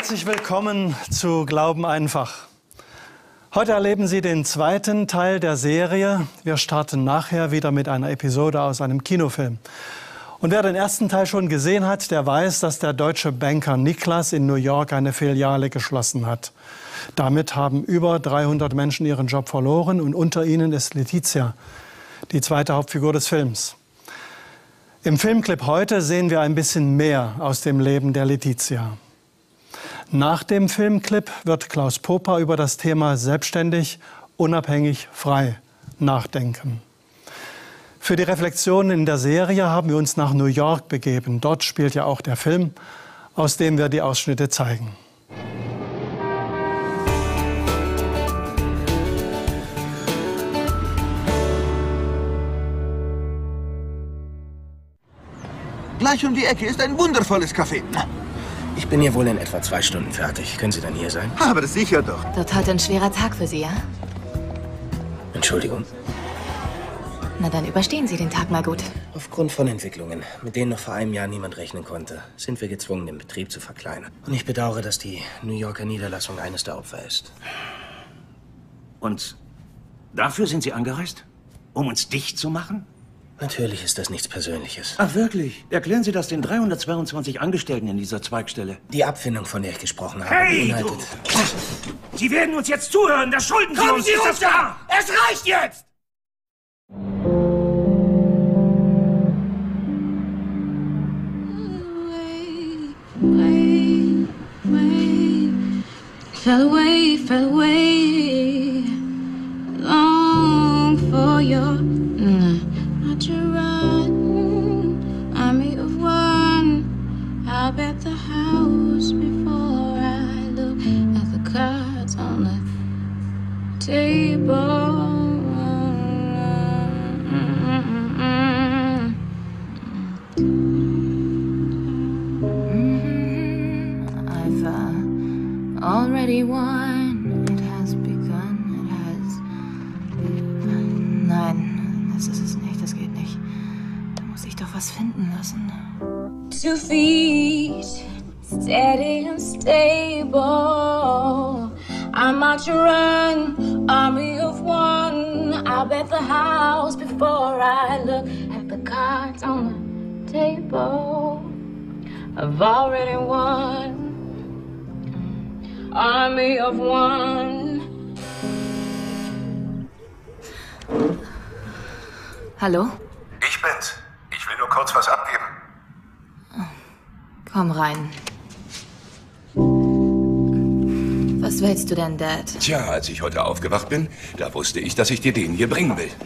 Herzlich willkommen zu Glauben einfach. Heute erleben Sie den zweiten Teil der Serie. Wir starten nachher wieder mit einer Episode aus einem Kinofilm. Und wer den ersten Teil schon gesehen hat, der weiß, dass der deutsche Banker Niklas in New York eine Filiale geschlossen hat. Damit haben über 300 Menschen ihren Job verloren und unter ihnen ist Letizia, die zweite Hauptfigur des Films. Im Filmclip heute sehen wir ein bisschen mehr aus dem Leben der Letizia. Nach dem Filmclip wird Klaus Popa über das Thema selbstständig, unabhängig, frei nachdenken. Für die Reflexion in der Serie haben wir uns nach New York begeben. Dort spielt ja auch der Film, aus dem wir die Ausschnitte zeigen. Gleich um die Ecke ist ein wundervolles Café. Ich bin hier wohl in etwa 2 Stunden fertig. Können Sie dann hier sein? Aber sicher doch. Wird heute ein schwerer Tag für Sie, ja? Entschuldigung. Na, dann überstehen Sie den Tag mal gut. Aufgrund von Entwicklungen, mit denen noch vor einem Jahr niemand rechnen konnte, sind wir gezwungen, den Betrieb zu verkleinern. Und ich bedauere, dass die New Yorker Niederlassung eines der Opfer ist. Und dafür sind Sie angereist? Um uns dicht zu machen? Natürlich ist das nichts Persönliches. Ach wirklich? Erklären Sie das den 322 Angestellten in dieser Zweigstelle. Die Abfindung, von der ich gesprochen habe, Hey, beinhaltet... Sie werden uns jetzt zuhören, das schulden Sie uns! Kommen Sie runter! Es reicht jetzt! Fell away, long for your not your run, army of one. I'll bet the house before I look at the cards on the table. Already won, it has begun, it has... Nein, das ist es nicht, das geht nicht. Da muss ich doch was finden lassen. 2 feet, steady and stable. I'm out to run, army of one. I'll bet the house before I look at the cards on the table. I've already won. Army of one. Hallo? Ich bin's. Ich will nur kurz was abgeben. Komm rein. Was willst du denn, Dad? Tja, als ich heute aufgewacht bin, da wusste ich, dass ich dir den hier bringen will.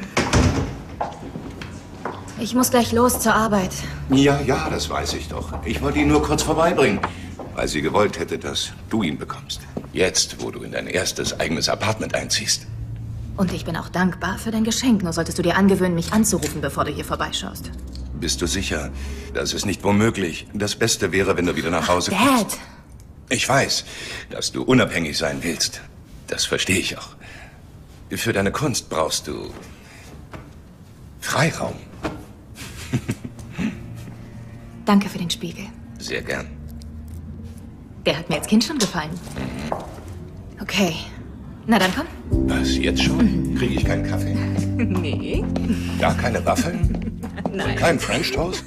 Ich muss gleich los zur Arbeit. Ja, das weiß ich doch. Ich wollte ihn nur kurz vorbeibringen, weil sie gewollt hätte, dass du ihn bekommst. Jetzt, wo du in dein erstes eigenes Apartment einziehst. Und ich bin auch dankbar für dein Geschenk. Nur solltest du dir angewöhnen, mich anzurufen, bevor du hier vorbeischaust. Bist du sicher? Das ist nicht womöglich. Das Beste wäre, wenn du wieder nach Hause kommst. Dad! Ich weiß, dass du unabhängig sein willst. Das verstehe ich auch. Für deine Kunst brauchst du Freiraum. Danke für den Spiegel. Sehr gern. Der hat mir als Kind schon gefallen. Okay. Na dann komm. Was, jetzt schon? Kriege ich keinen Kaffee? Nee. Gar keine Waffeln? Nein. Und kein French Toast?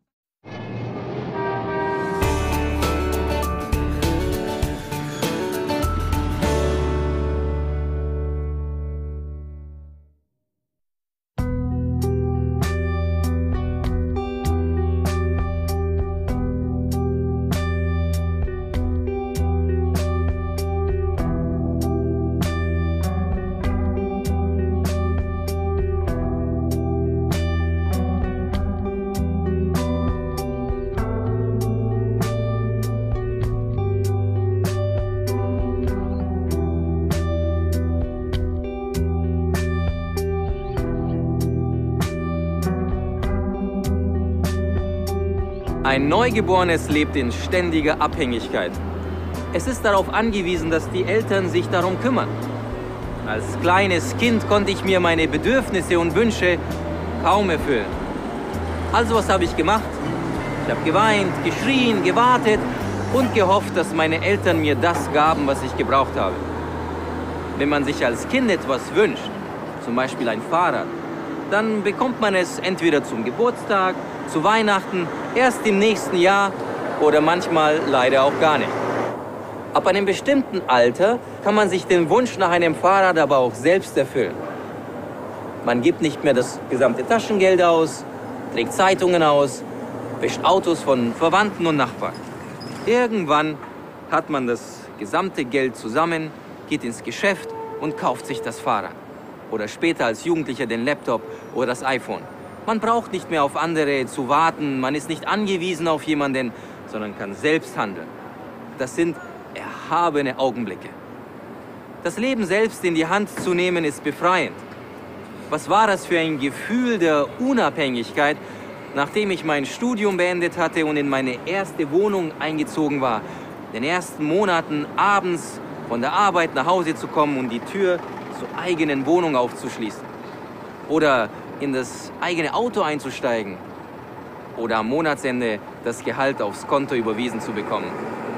Ein Neugeborenes lebt in ständiger Abhängigkeit. Es ist darauf angewiesen, dass die Eltern sich darum kümmern. Als kleines Kind konnte ich mir meine Bedürfnisse und Wünsche kaum erfüllen. Also was habe ich gemacht? Ich habe geweint, geschrien, gewartet und gehofft, dass meine Eltern mir das gaben, was ich gebraucht habe. Wenn man sich als Kind etwas wünscht, zum Beispiel ein Fahrrad, dann bekommt man es entweder zum Geburtstag, zu Weihnachten, erst im nächsten Jahr oder manchmal leider auch gar nicht. Ab einem bestimmten Alter kann man sich den Wunsch nach einem Fahrrad aber auch selbst erfüllen. Man gibt nicht mehr das gesamte Taschengeld aus, trägt Zeitungen aus, wäscht Autos von Verwandten und Nachbarn. Irgendwann hat man das gesamte Geld zusammen, geht ins Geschäft und kauft sich das Fahrrad. Oder später als Jugendlicher den Laptop oder das iPhone. Man braucht nicht mehr auf andere zu warten, man ist nicht angewiesen auf jemanden, sondern kann selbst handeln. Das sind erhabene Augenblicke. Das Leben selbst in die Hand zu nehmen, ist befreiend. Was war das für ein Gefühl der Unabhängigkeit, nachdem ich mein Studium beendet hatte und in meine erste Wohnung eingezogen war, in den ersten Monaten abends von der Arbeit nach Hause zu kommen und die Tür zur eigenen Wohnung aufzuschließen. Oder in das eigene Auto einzusteigen. Oder am Monatsende das Gehalt aufs Konto überwiesen zu bekommen.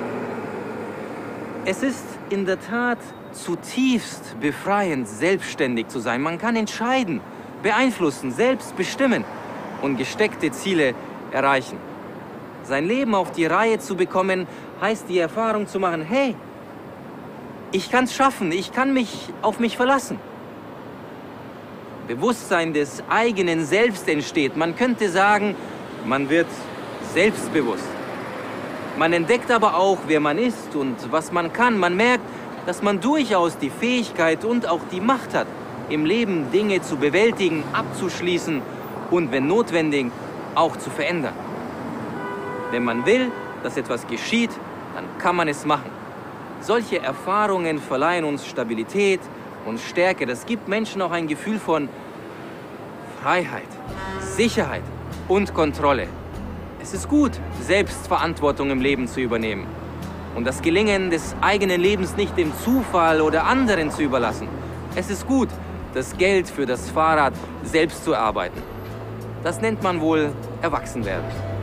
Es ist in der Tat zutiefst befreiend, selbstständig zu sein. Man kann entscheiden, beeinflussen, selbst bestimmen und gesteckte Ziele erreichen. Sein Leben auf die Reihe zu bekommen, heißt die Erfahrung zu machen, hey, ich kann es schaffen, ich kann mich auf mich verlassen. Bewusstsein des eigenen Selbst entsteht. Man könnte sagen, man wird selbstbewusst. Man entdeckt aber auch, wer man ist und was man kann. Man merkt, dass man durchaus die Fähigkeit und auch die Macht hat, im Leben Dinge zu bewältigen, abzuschließen und, wenn notwendig, auch zu verändern. Wenn man will, dass etwas geschieht, dann kann man es machen. Solche Erfahrungen verleihen uns Stabilität und Stärke. Das gibt Menschen auch ein Gefühl von Freiheit, Sicherheit und Kontrolle. Es ist gut, Selbstverantwortung im Leben zu übernehmen und das Gelingen des eigenen Lebens nicht dem Zufall oder anderen zu überlassen. Es ist gut, das Geld für das Fahrrad selbst zu erarbeiten. Das nennt man wohl Erwachsenwerden.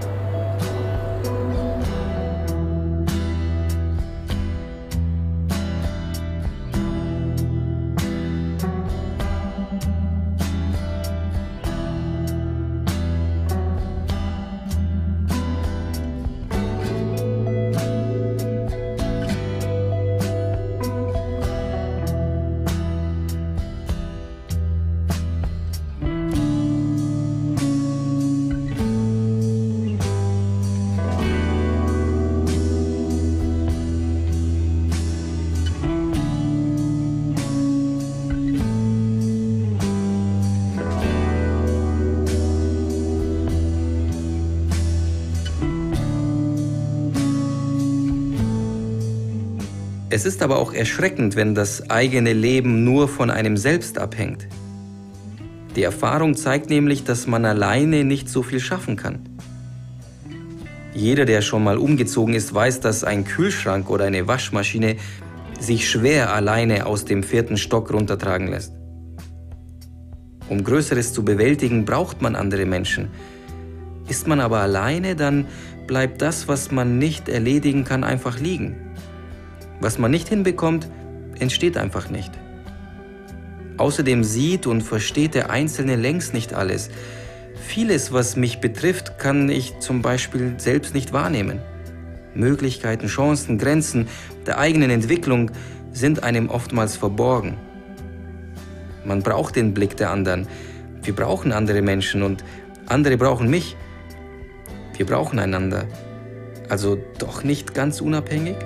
Es ist aber auch erschreckend, wenn das eigene Leben nur von einem selbst abhängt. Die Erfahrung zeigt nämlich, dass man alleine nicht so viel schaffen kann. Jeder, der schon mal umgezogen ist, weiß, dass ein Kühlschrank oder eine Waschmaschine sich schwer alleine aus dem 4. Stock runtertragen lässt. Um Größeres zu bewältigen, braucht man andere Menschen. Ist man aber alleine, dann bleibt das, was man nicht erledigen kann, einfach liegen. Was man nicht hinbekommt, entsteht einfach nicht. Außerdem sieht und versteht der Einzelne längst nicht alles. Vieles, was mich betrifft, kann ich zum Beispiel selbst nicht wahrnehmen. Möglichkeiten, Chancen, Grenzen der eigenen Entwicklung sind einem oftmals verborgen. Man braucht den Blick der anderen. Wir brauchen andere Menschen und andere brauchen mich. Wir brauchen einander. Also doch nicht ganz unabhängig?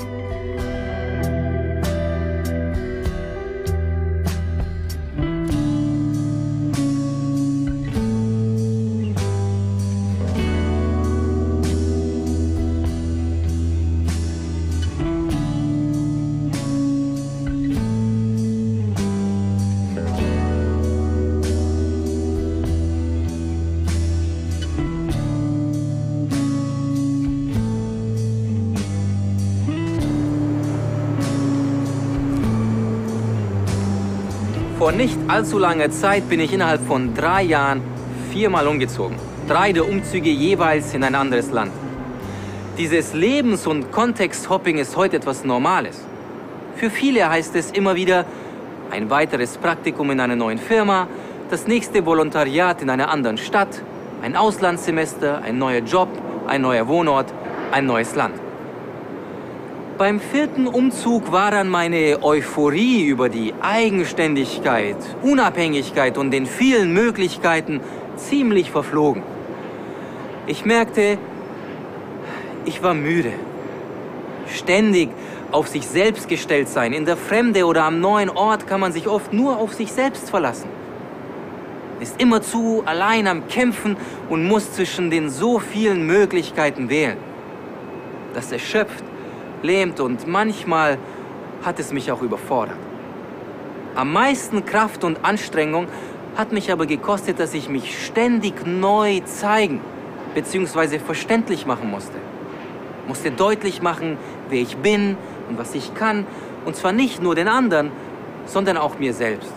Vor nicht allzu langer Zeit bin ich innerhalb von 3 Jahren 4-mal umgezogen. 3 der Umzüge jeweils in ein anderes Land. Dieses Lebens- und Kontexthopping ist heute etwas Normales. Für viele heißt es immer wieder, ein weiteres Praktikum in einer neuen Firma, das nächste Volontariat in einer anderen Stadt, ein Auslandssemester, ein neuer Job, ein neuer Wohnort, ein neues Land. Beim 4. Umzug war dann meine Euphorie über die Eigenständigkeit, Unabhängigkeit und den vielen Möglichkeiten ziemlich verflogen. Ich merkte, ich war müde. Ständig auf sich selbst gestellt sein. In der Fremde oder am neuen Ort kann man sich oft nur auf sich selbst verlassen. Ist immerzu allein am Kämpfen und muss zwischen den so vielen Möglichkeiten wählen. Das erschöpft, lähmt und manchmal hat es mich auch überfordert. Am meisten Kraft und Anstrengung hat mich aber gekostet, dass ich mich ständig neu zeigen bzw. verständlich machen musste. Musste deutlich machen, wer ich bin und was ich kann. Und zwar nicht nur den anderen, sondern auch mir selbst.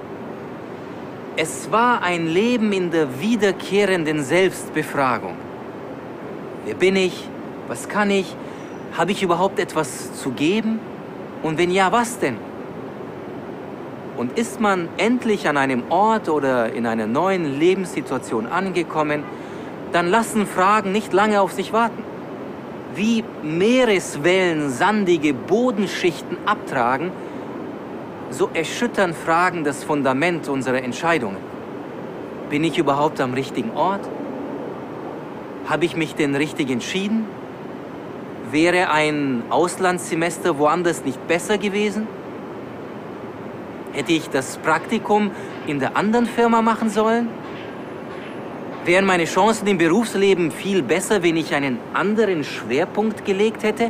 Es war ein Leben in der wiederkehrenden Selbstbefragung. Wer bin ich? Was kann ich? Habe ich überhaupt etwas zu geben? Und wenn ja, was denn? Und ist man endlich an einem Ort oder in einer neuen Lebenssituation angekommen, dann lassen Fragen nicht lange auf sich warten. Wie Meereswellen sandige Bodenschichten abtragen, so erschüttern Fragen das Fundament unserer Entscheidungen. Bin ich überhaupt am richtigen Ort? Habe ich mich denn richtig entschieden? Wäre ein Auslandssemester woanders nicht besser gewesen? Hätte ich das Praktikum in der anderen Firma machen sollen? Wären meine Chancen im Berufsleben viel besser, wenn ich einen anderen Schwerpunkt gelegt hätte?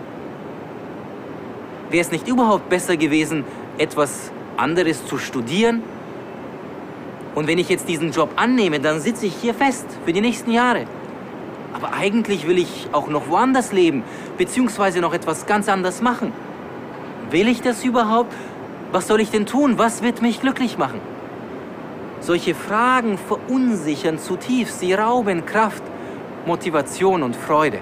Wäre es nicht überhaupt besser gewesen, etwas anderes zu studieren? Und wenn ich jetzt diesen Job annehme, dann sitze ich hier fest für die nächsten Jahre. Aber eigentlich will ich auch noch woanders leben, beziehungsweise noch etwas ganz anderes machen. Will ich das überhaupt? Was soll ich denn tun? Was wird mich glücklich machen? Solche Fragen verunsichern zutiefst, sie rauben Kraft, Motivation und Freude.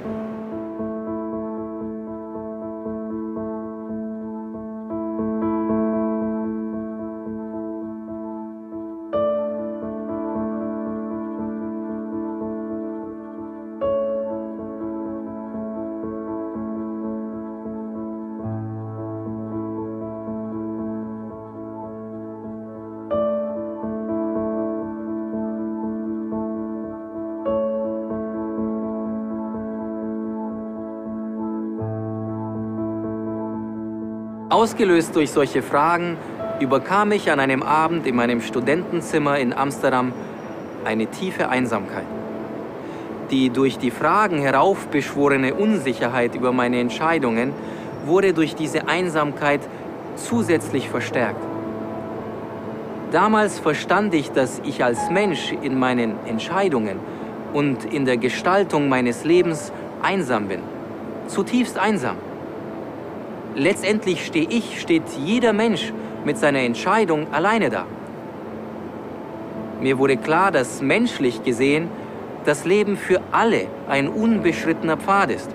Ausgelöst durch solche Fragen überkam ich an einem Abend in meinem Studentenzimmer in Amsterdam eine tiefe Einsamkeit. Die durch die Fragen heraufbeschworene Unsicherheit über meine Entscheidungen wurde durch diese Einsamkeit zusätzlich verstärkt. Damals verstand ich, dass ich als Mensch in meinen Entscheidungen und in der Gestaltung meines Lebens einsam bin. Zutiefst einsam. Letztendlich steht jeder Mensch mit seiner Entscheidung alleine da. Mir wurde klar, dass menschlich gesehen das Leben für alle ein unbeschrittener Pfad ist.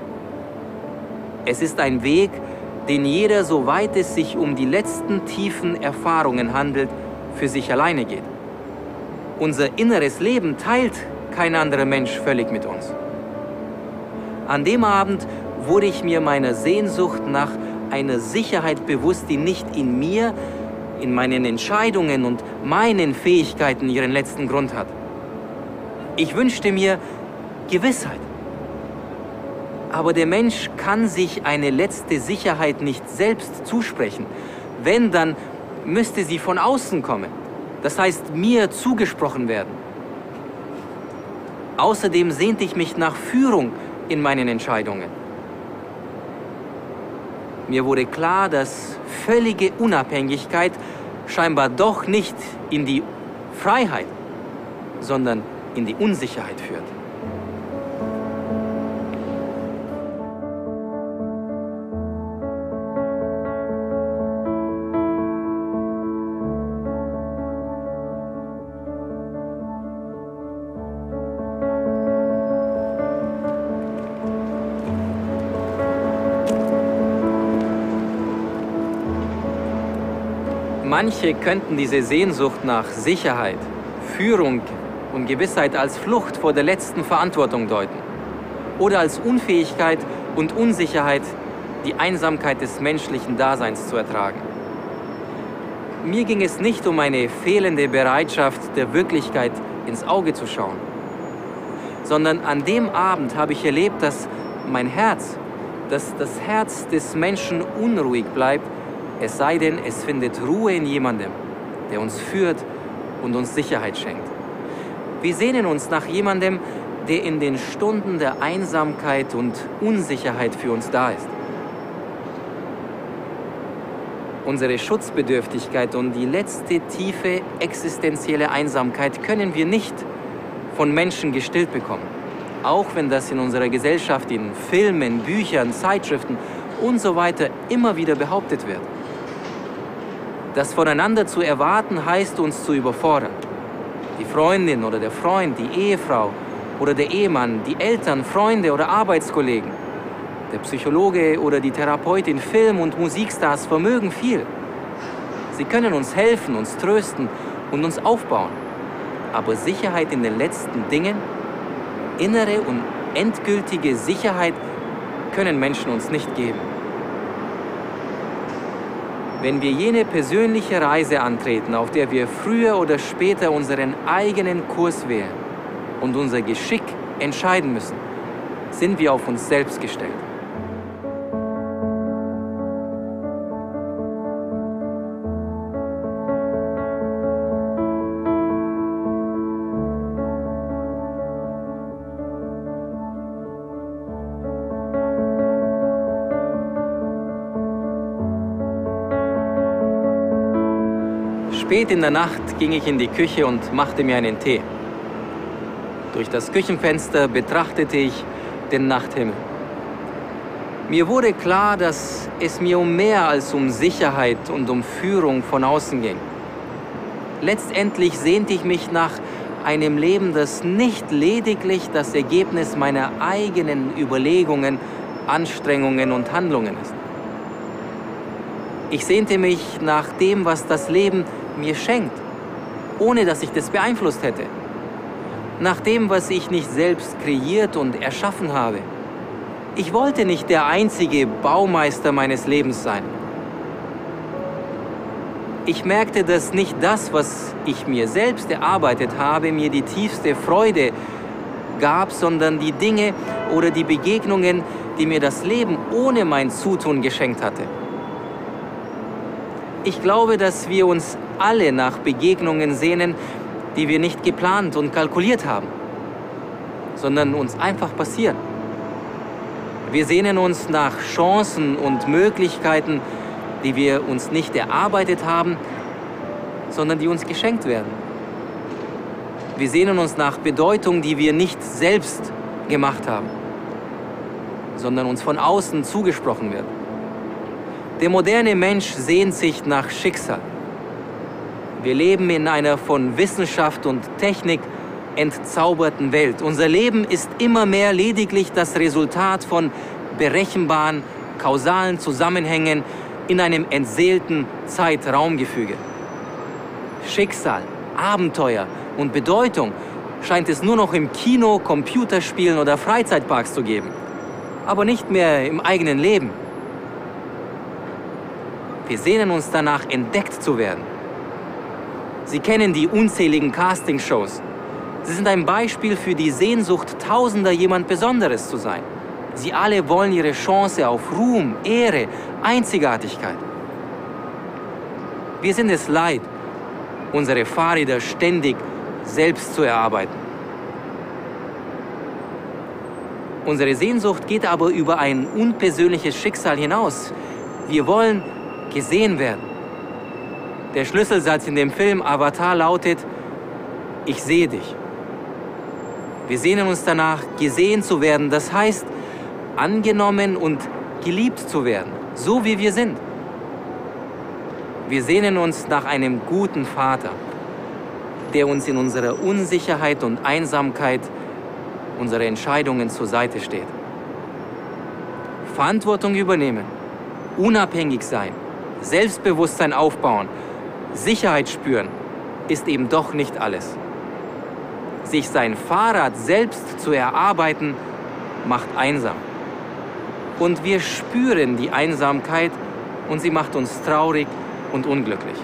Es ist ein Weg, den jeder, soweit es sich um die letzten tiefen Erfahrungen handelt, für sich alleine geht. Unser inneres Leben teilt kein anderer Mensch völlig mit uns. An dem Abend wurde ich mir meiner Sehnsucht nach einer Sicherheit bewusst, die nicht in mir, in meinen Entscheidungen und meinen Fähigkeiten ihren letzten Grund hat. Ich wünschte mir Gewissheit. Aber der Mensch kann sich eine letzte Sicherheit nicht selbst zusprechen. Wenn, dann müsste sie von außen kommen. Das heißt, mir zugesprochen werden. Außerdem sehnte ich mich nach Führung in meinen Entscheidungen. Mir wurde klar, dass völlige Unabhängigkeit scheinbar doch nicht in die Freiheit, sondern in die Unsicherheit führt. Manche könnten diese Sehnsucht nach Sicherheit, Führung und Gewissheit als Flucht vor der letzten Verantwortung deuten oder als Unfähigkeit und Unsicherheit, die Einsamkeit des menschlichen Daseins zu ertragen. Mir ging es nicht um eine fehlende Bereitschaft, der Wirklichkeit ins Auge zu schauen, sondern an dem Abend habe ich erlebt, dass mein Herz, dass das Herz des Menschen unruhig bleibt, es sei denn, es findet Ruhe in jemandem, der uns führt und uns Sicherheit schenkt. Wir sehnen uns nach jemandem, der in den Stunden der Einsamkeit und Unsicherheit für uns da ist. Unsere Schutzbedürftigkeit und die letzte tiefe existenzielle Einsamkeit können wir nicht von Menschen gestillt bekommen. Auch wenn das in unserer Gesellschaft in Filmen, Büchern, Zeitschriften und so weiter immer wieder behauptet wird. Das voneinander zu erwarten, heißt uns zu überfordern. Die Freundin oder der Freund, die Ehefrau oder der Ehemann, die Eltern, Freunde oder Arbeitskollegen, der Psychologe oder die Therapeutin, Film- und Musikstars vermögen viel. Sie können uns helfen, uns trösten und uns aufbauen. Aber Sicherheit in den letzten Dingen, innere und endgültige Sicherheit, können Menschen uns nicht geben. Wenn wir jene persönliche Reise antreten, auf der wir früher oder später unseren eigenen Kurs wählen und unser Geschick entscheiden müssen, sind wir auf uns selbst gestellt. Spät in der Nacht ging ich in die Küche und machte mir einen Tee. Durch das Küchenfenster betrachtete ich den Nachthimmel. Mir wurde klar, dass es mir um mehr als um Sicherheit und um Führung von außen ging. Letztendlich sehnte ich mich nach einem Leben, das nicht lediglich das Ergebnis meiner eigenen Überlegungen, Anstrengungen und Handlungen ist. Ich sehnte mich nach dem, was das Leben mir schenkt, ohne dass ich das beeinflusst hätte. Nach dem, was ich nicht selbst kreiert und erschaffen habe. Ich wollte nicht der einzige Baumeister meines Lebens sein. Ich merkte, dass nicht das, was ich mir selbst erarbeitet habe, mir die tiefste Freude gab, sondern die Dinge oder die Begegnungen, die mir das Leben ohne mein Zutun geschenkt hatte. Ich glaube, dass wir uns alle nach Begegnungen sehnen, die wir nicht geplant und kalkuliert haben, sondern uns einfach passieren. Wir sehnen uns nach Chancen und Möglichkeiten, die wir uns nicht erarbeitet haben, sondern die uns geschenkt werden. Wir sehnen uns nach Bedeutung, die wir nicht selbst gemacht haben, sondern uns von außen zugesprochen wird. Der moderne Mensch sehnt sich nach Schicksal. Wir leben in einer von Wissenschaft und Technik entzauberten Welt. Unser Leben ist immer mehr lediglich das Resultat von berechenbaren, kausalen Zusammenhängen in einem entseelten Zeit-Raum-Gefüge. Schicksal, Abenteuer und Bedeutung scheint es nur noch im Kino, Computerspielen oder Freizeitparks zu geben, aber nicht mehr im eigenen Leben. Wir sehnen uns danach, entdeckt zu werden. Sie kennen die unzähligen Castingshows. Sie sind ein Beispiel für die Sehnsucht Tausender, jemand Besonderes zu sein. Sie alle wollen ihre Chance auf Ruhm, Ehre, Einzigartigkeit. Wir sind es leid, unsere Fahrräder ständig selbst zu erarbeiten. Unsere Sehnsucht geht aber über ein unpersönliches Schicksal hinaus. Wir wollen gesehen werden. Der Schlüsselsatz in dem Film Avatar lautet: Ich sehe dich. Wir sehnen uns danach, gesehen zu werden, das heißt, angenommen und geliebt zu werden, so wie wir sind. Wir sehnen uns nach einem guten Vater, der uns in unserer Unsicherheit und Einsamkeit unsere Entscheidungen zur Seite steht. Verantwortung übernehmen, unabhängig sein, Selbstbewusstsein aufbauen, Sicherheit spüren ist eben doch nicht alles. Sich sein Fahrrad selbst zu erarbeiten, macht einsam. Und wir spüren die Einsamkeit und sie macht uns traurig und unglücklich.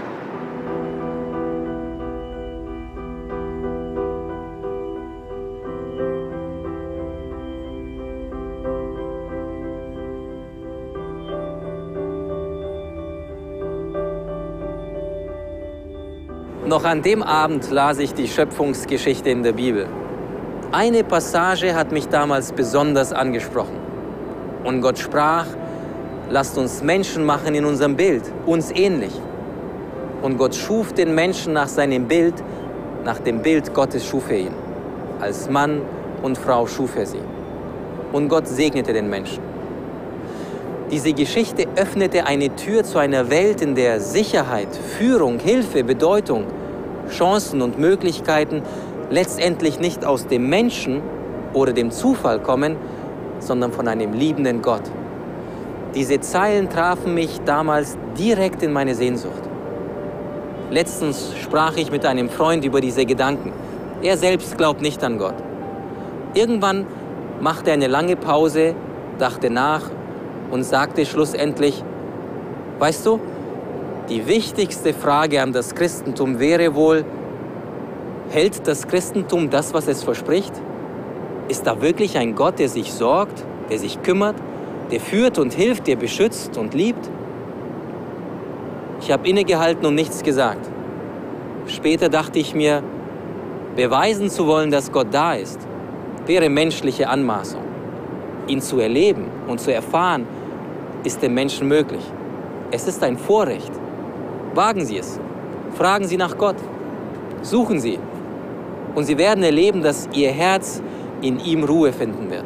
Noch an dem Abend las ich die Schöpfungsgeschichte in der Bibel. Eine Passage hat mich damals besonders angesprochen. Und Gott sprach: Lasst uns Menschen machen in unserem Bild, uns ähnlich. Und Gott schuf den Menschen nach seinem Bild, nach dem Bild Gottes schuf er ihn. Als Mann und Frau schuf er sie. Und Gott segnete den Menschen. Diese Geschichte öffnete eine Tür zu einer Welt, in der Sicherheit, Führung, Hilfe, Bedeutung, Chancen und Möglichkeiten letztendlich nicht aus dem Menschen oder dem Zufall kommen, sondern von einem liebenden Gott. Diese Zeilen trafen mich damals direkt in meine Sehnsucht. Letztens sprach ich mit einem Freund über diese Gedanken. Er selbst glaubt nicht an Gott. Irgendwann machte er eine lange Pause, dachte nach und sagte schlussendlich: Weißt du, die wichtigste Frage an das Christentum wäre wohl: Hält das Christentum das, was es verspricht? Ist da wirklich ein Gott, der sich sorgt, der sich kümmert, der führt und hilft, der beschützt und liebt? Ich habe innegehalten und nichts gesagt. Später dachte ich mir, beweisen zu wollen, dass Gott da ist, wäre menschliche Anmaßung. Ihn zu erleben und zu erfahren, ist dem Menschen möglich. Es ist ein Vorrecht. Wagen Sie es. Fragen Sie nach Gott. Suchen Sie. Und Sie werden erleben, dass Ihr Herz in ihm Ruhe finden wird.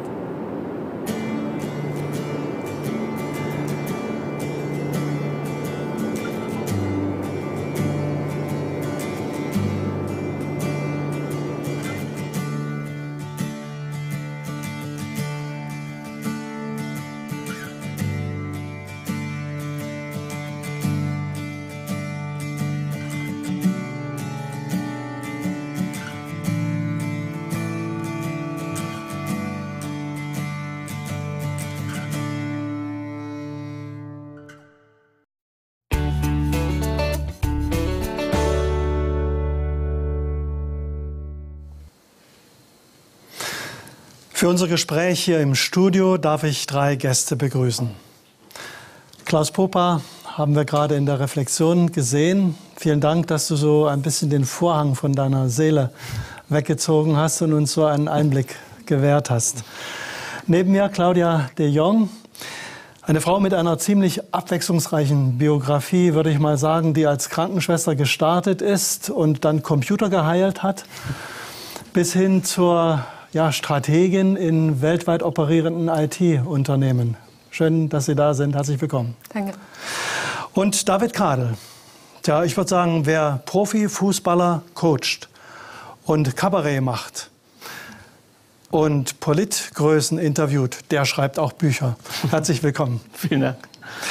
Für unser Gespräch hier im Studio darf ich 3 Gäste begrüßen. Klaus Popa haben wir gerade in der Reflexion gesehen. Vielen Dank, dass du so ein bisschen den Vorhang von deiner Seele weggezogen hast und uns so einen Einblick gewährt hast. Neben mir Claudia de Jong, eine Frau mit einer ziemlich abwechslungsreichen Biografie, würde ich mal sagen, die als Krankenschwester gestartet ist und dann Computer geheilt hat, bis hin zur Strategin in weltweit operierenden IT-Unternehmen. Schön, dass Sie da sind. Herzlich willkommen. Danke. Und David Kadel. Tja, ich würde sagen, wer Profifußballer coacht und Kabarett macht und Politgrößen interviewt, der schreibt auch Bücher. Herzlich willkommen. Vielen Dank.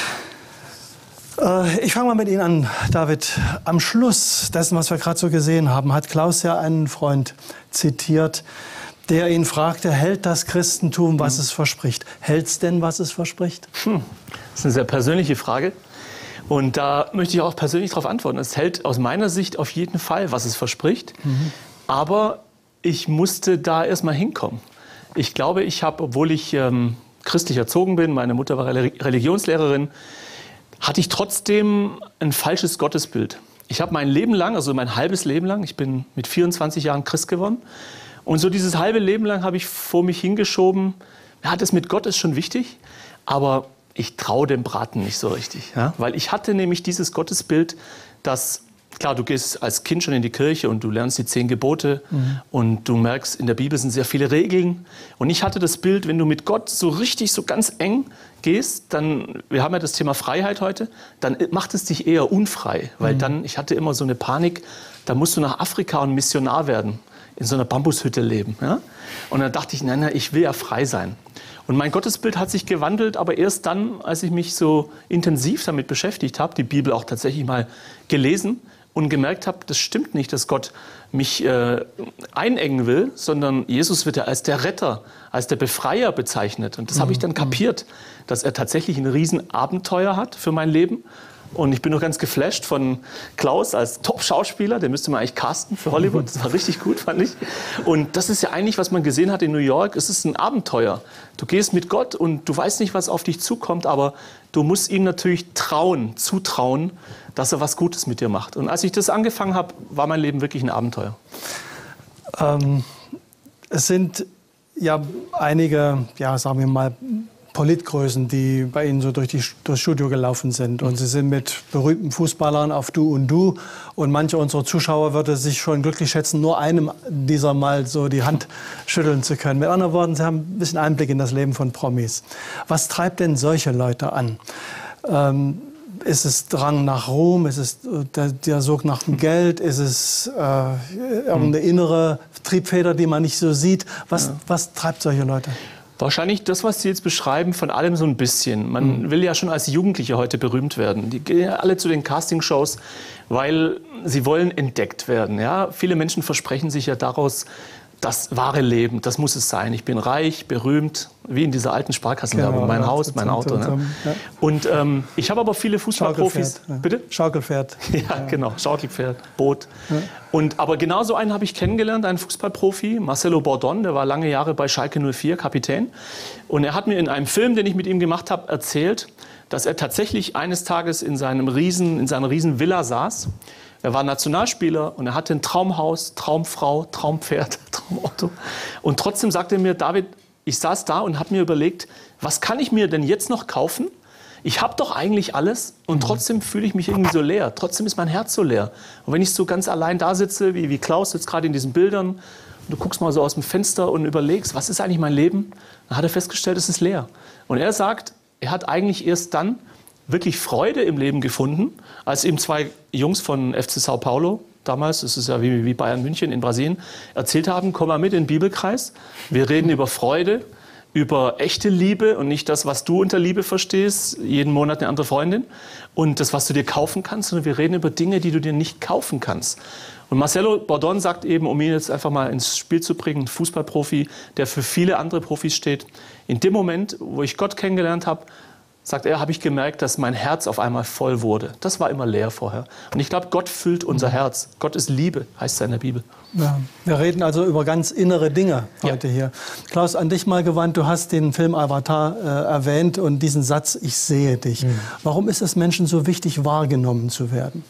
Ich fange mal mit Ihnen an, David. Am Schluss dessen, was wir gerade so gesehen haben, hat Klaus ja einen Freund zitiert, der ihn fragte: Hält das Christentum, was es verspricht? Hält es denn, was es verspricht? Das ist eine sehr persönliche Frage. Und da möchte ich auch persönlich darauf antworten. Es hält aus meiner Sicht auf jeden Fall, was es verspricht. Aber ich musste da erst mal hinkommen. Ich glaube, ich habe, obwohl ich christlich erzogen bin, meine Mutter war Religionslehrerin, hatte ich trotzdem ein falsches Gottesbild. Ich habe mein Leben lang, also mein halbes Leben lang, ich bin mit 24 Jahren Christ geworden, und so dieses halbe Leben lang habe ich vor mich hingeschoben, ja, das mit Gott ist schon wichtig, aber ich traue dem Braten nicht so richtig. Ja? Weil ich hatte nämlich dieses Gottesbild, dass, klar, du gehst als Kind schon in die Kirche und du lernst die 10 Gebote und du merkst, in der Bibel sind sehr viele Regeln. Und ich hatte das Bild, wenn du mit Gott so richtig, so ganz eng gehst, dann, wir haben ja das Thema Freiheit heute, dann macht es dich eher unfrei. Weil dann, ich hatte immer so eine Panik, da musst du nach Afrika und Missionar werden, in so einer Bambushütte leben. Ja? Und dann dachte ich, nein, ich will ja frei sein. Und mein Gottesbild hat sich gewandelt, aber erst dann, als ich mich so intensiv damit beschäftigt habe, die Bibel auch tatsächlich mal gelesen und gemerkt habe, das stimmt nicht, dass Gott mich einengen will, sondern Jesus wird ja als der Retter, als der Befreier bezeichnet. Und das habe ich dann kapiert, dass er tatsächlich ein Riesenabenteuer hat für mein Leben. Und ich bin noch ganz geflasht von Klaus als Top-Schauspieler. Den müsste man eigentlich casten für Hollywood. Das war richtig gut, fand ich. Und das ist ja eigentlich, was man gesehen hat in New York. Es ist ein Abenteuer. Du gehst mit Gott und du weißt nicht, was auf dich zukommt, aber du musst ihm natürlich zutrauen, dass er was Gutes mit dir macht. Und als ich das angefangen habe, war mein Leben wirklich ein Abenteuer. Es sind ja einige, ja, sagen wir mal, Politgrößen, die bei Ihnen so durchs Studio gelaufen sind. Und Sie sind mit berühmten Fußballern auf Du und Du. Und manche unserer Zuschauer würde sich schon glücklich schätzen, nur einem dieser mal so die Hand schütteln zu können. Mit anderen Worten, Sie haben ein bisschen Einblick in das Leben von Promis. Was treibt denn solche Leute an? Ist es Drang nach Ruhm? Ist es der Sog nach dem Geld? Ist es irgendeine innere Triebfeder, die man nicht so sieht? Was treibt solche Leute? Wahrscheinlich das, was Sie jetzt beschreiben, von allem so ein bisschen. Man will ja schon als Jugendliche heute berühmt werden. Die gehen ja alle zu den Castingshows, weil sie wollen entdeckt werden. Ja? Viele Menschen versprechen sich ja daraus das wahre Leben, das muss es sein. Ich bin reich, berühmt, wie in dieser alten Sparkassenwerbung, mein Haus, mein Auto. Ne? Ja. Und ich habe aber viele Fußballprofis. Bitte? Schaukelpferd. Ja, genau, Schaukelpferd, Boot. Ja. Aber genauso einen habe ich kennengelernt, einen Fußballprofi, Marcelo Bordon, der war lange Jahre bei Schalke 04 Kapitän. Und er hat mir in einem Film, den ich mit ihm gemacht habe, erzählt, dass er tatsächlich eines Tages in seiner riesen Villa saß. Er war Nationalspieler und er hatte ein Traumhaus, Traumfrau, Traumpferd, Traumauto. Und trotzdem sagte er mir, David, ich saß da und habe mir überlegt, was kann ich mir denn jetzt noch kaufen? Ich habe doch eigentlich alles und trotzdem fühle ich mich irgendwie so leer. Trotzdem ist mein Herz so leer. Und wenn ich so ganz allein da sitze, wie Klaus jetzt gerade in diesen Bildern, und du guckst mal so aus dem Fenster und überlegst, was ist eigentlich mein Leben? Dann hat er festgestellt, es ist leer. Und er sagt, er hat eigentlich erst dann wirklich Freude im Leben gefunden, als ihm zwei Jungs von FC Sao Paulo, damals, das ist ja wie Bayern München in Brasilien, erzählt haben, komm mal mit in den Bibelkreis, wir reden über Freude, über echte Liebe und nicht das, was du unter Liebe verstehst, jeden Monat eine andere Freundin und das, was du dir kaufen kannst, sondern wir reden über Dinge, die du dir nicht kaufen kannst. Und Marcelo Bordon sagt eben, um ihn jetzt einfach mal ins Spiel zu bringen, ein Fußballprofi, der für viele andere Profis steht, in dem Moment, wo ich Gott kennengelernt habe, sagt er, habe ich gemerkt, dass mein Herz auf einmal voll wurde. Das war immer leer vorher. Und ich glaube, Gott füllt unser Herz. Gott ist Liebe, heißt es in der Bibel. Ja, wir reden also über ganz innere Dinge heute hier. Klaus, an dich mal gewandt. Du hast den Film Avatar erwähnt und diesen Satz, ich sehe dich. Warum ist es Menschen so wichtig, wahrgenommen zu werden?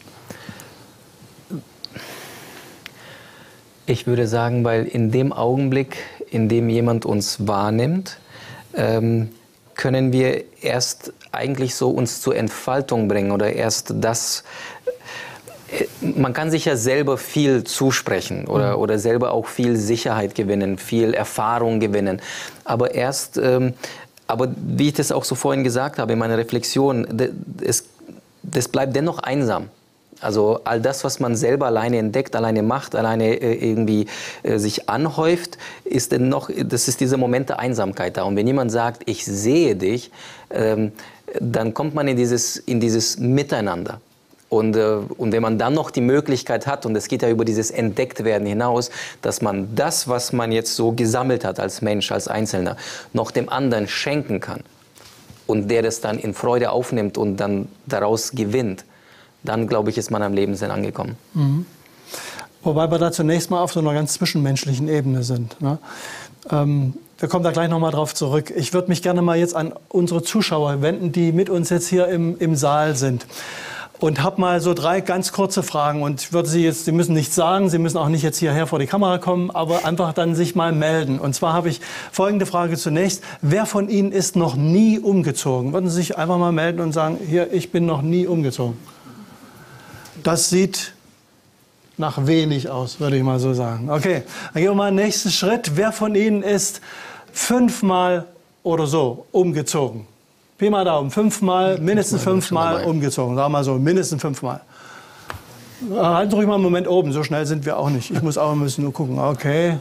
Ich würde sagen, weil in dem Augenblick, in dem jemand uns wahrnimmt, können wir erst eigentlich so uns zur Entfaltung bringen oder erst das. Man kann sich ja selber viel zusprechen oder selber auch viel Sicherheit gewinnen, viel Erfahrung gewinnen. Aber aber wie ich das auch so vorhin gesagt habe in meiner Reflexion, das bleibt dennoch einsam. Also all das, was man selber alleine entdeckt, alleine macht, alleine irgendwie sich anhäuft, das ist dieser Moment der Einsamkeit da. Und wenn jemand sagt, ich sehe dich, dann kommt man in dieses Miteinander. Und wenn man dann noch die Möglichkeit hat, und es geht ja über dieses Entdecktwerden hinaus, dass man das, was man jetzt so gesammelt hat als Mensch, als Einzelner, noch dem anderen schenken kann und der das dann in Freude aufnimmt und dann daraus gewinnt, dann, glaube ich, ist man am Lebenssinn angekommen. Mhm. Wobei wir da zunächst mal auf so einer ganz zwischenmenschlichen Ebene sind. Ne? Wir kommen da gleich noch mal drauf zurück. Ich würde mich gerne mal jetzt an unsere Zuschauer wenden, die mit uns jetzt hier im Saal sind. Und habe mal so 3 ganz kurze Fragen. Und ich würde Sie müssen nichts sagen, Sie müssen auch nicht jetzt hierher vor die Kamera kommen, aber einfach dann sich mal melden. Und zwar habe ich folgende Frage zunächst. Wer von Ihnen ist noch nie umgezogen? Würden Sie sich einfach mal melden und sagen, hier, ich bin noch nie umgezogen? Das sieht nach wenig aus, würde ich mal so sagen. Okay, dann gehen wir mal den nächsten Schritt. Wer von Ihnen ist 5-mal oder so umgezogen? Pi mal Daumen, 5-mal, mindestens 5-mal umgezogen. Sagen wir mal so, mindestens 5-mal. Halten Sie ruhig mal einen Moment oben, so schnell sind wir auch nicht. Ich muss auch ein bisschen nur gucken. Okay,